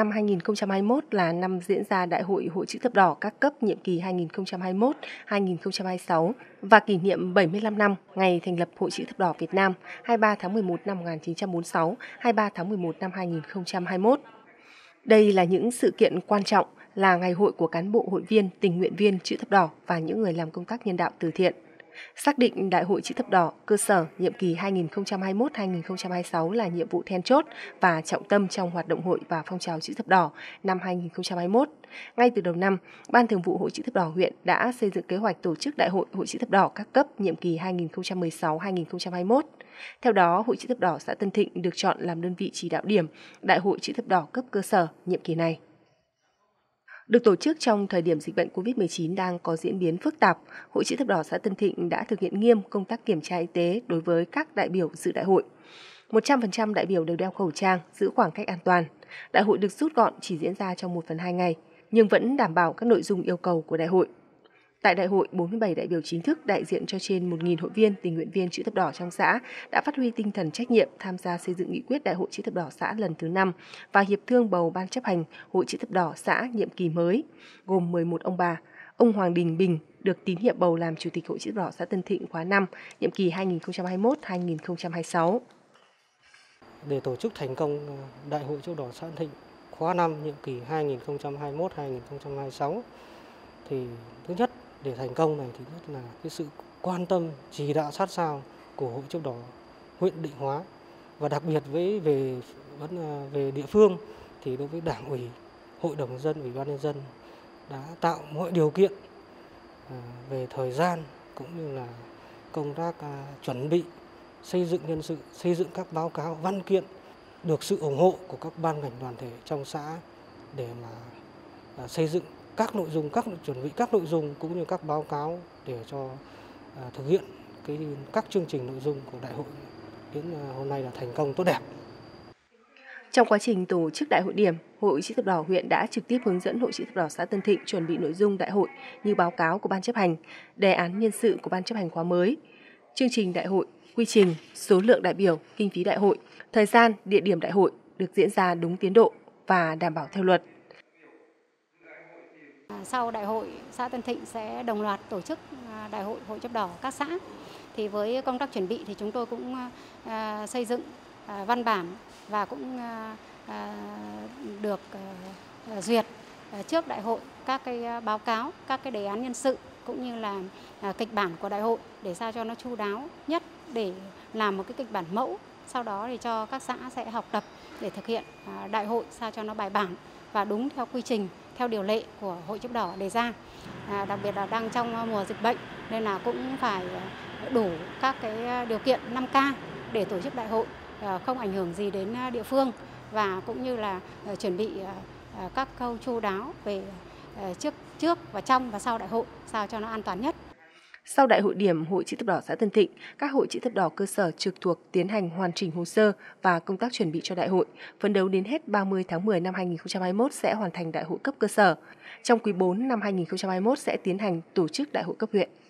năm 2021 là năm diễn ra Đại hội Hội Chữ thập đỏ các cấp nhiệm kỳ 2021-2026 và kỷ niệm 75 năm ngày thành lập Hội Chữ thập đỏ Việt Nam 23 tháng 11 năm 1946, 23 tháng 11 năm 2021. Đây là những sự kiện quan trọng, là ngày hội của cán bộ hội viên, tình nguyện viên Chữ thập đỏ và những người làm công tác nhân đạo từ thiện. Xác định Đại hội Chữ thập đỏ cơ sở nhiệm kỳ 2021-2026 là nhiệm vụ then chốt và trọng tâm trong hoạt động hội và phong trào Chữ thập đỏ năm 2021. Ngay từ đầu năm, Ban Thường vụ Hội Chữ thập đỏ huyện đã xây dựng kế hoạch tổ chức Đại hội Hội Chữ thập đỏ các cấp nhiệm kỳ 2016-2021. Theo đó, Hội Chữ thập đỏ xã Tân Thịnh được chọn làm đơn vị chỉ đạo điểm Đại hội Chữ thập đỏ cấp cơ sở nhiệm kỳ này. Được tổ chức trong thời điểm dịch bệnh COVID-19 đang có diễn biến phức tạp, Hội Chữ thập đỏ xã Tân Thịnh đã thực hiện nghiêm công tác kiểm tra y tế đối với các đại biểu dự đại hội. 100% đại biểu đều đeo khẩu trang, giữ khoảng cách an toàn. Đại hội được rút gọn chỉ diễn ra trong 1/2 ngày, nhưng vẫn đảm bảo các nội dung yêu cầu của đại hội. Tại đại hội, 47 đại biểu chính thức đại diện cho trên 1.000 hội viên, tình nguyện viên Chữ thập đỏ trong xã đã phát huy tinh thần trách nhiệm tham gia xây dựng nghị quyết Đại hội Chữ thập đỏ xã lần thứ 5 và hiệp thương bầu ban chấp hành Hội Chữ thập đỏ xã nhiệm kỳ mới, gồm 11 ông bà. Ông Hoàng Đình Bình được tín nhiệm bầu làm Chủ tịch Hội Chữ thập đỏ xã Tân Thịnh khóa 5, nhiệm kỳ 2021-2026. Để tổ chức thành công Đại hội Chữ thập đỏ xã Tân Thịnh khóa 5, nhiệm kỳ 2021-2026 thì thứ nhất, để thành công này thì nhất là cái sự quan tâm chỉ đạo sát sao của Hội Chữ thập đỏ huyện Định Hóa, và đặc biệt về địa phương thì đối với Đảng ủy, Hội đồng nhân dân, Ủy ban nhân dân đã tạo mọi điều kiện về thời gian cũng như là công tác chuẩn bị xây dựng nhân sự, xây dựng các báo cáo văn kiện được sự ủng hộ của các ban ngành đoàn thể trong xã để mà xây dựng các nội dung, chuẩn bị các nội dung cũng như các báo cáo để cho thực hiện các chương trình nội dung của đại hội đến hôm nay là thành công tốt đẹp. Trong quá trình tổ chức đại hội điểm, Hội Chữ thập đỏ huyện đã trực tiếp hướng dẫn Hội Chữ thập đỏ xã Tân Thịnh chuẩn bị nội dung đại hội như báo cáo của ban chấp hành, đề án nhân sự của ban chấp hành khóa mới, chương trình đại hội, quy trình, số lượng đại biểu, kinh phí đại hội, thời gian, địa điểm đại hội được diễn ra đúng tiến độ và đảm bảo theo luật. Sau đại hội, xã Tân Thịnh sẽ đồng loạt tổ chức đại hội Hội Chữ thập đỏ các xã. Thì với công tác chuẩn bị thì chúng tôi cũng xây dựng văn bản và cũng được duyệt trước đại hội các cái báo cáo, các cái đề án nhân sự cũng như là kịch bản của đại hội để sao cho nó chu đáo nhất, để làm một cái kịch bản mẫu. Sau đó thì cho các xã sẽ học tập để thực hiện đại hội sao cho nó bài bản và đúng theo quy trình, theo điều lệ của Hội Chữ thập đỏ đề ra. Đặc biệt là đang trong mùa dịch bệnh nên là cũng phải đủ các cái điều kiện 5K để tổ chức đại hội không ảnh hưởng gì đến địa phương, và cũng như là chuẩn bị các khâu chu đáo về trước và trong và sau đại hội sao cho nó an toàn nhất. Sau đại hội điểm Hội Chữ thập đỏ xã Tân Thịnh, các hội chữ thập đỏ cơ sở trực thuộc tiến hành hoàn chỉnh hồ sơ và công tác chuẩn bị cho đại hội, phấn đấu đến hết 30 tháng 10 năm 2021 sẽ hoàn thành đại hội cấp cơ sở. Trong quý 4 năm 2021 sẽ tiến hành tổ chức đại hội cấp huyện.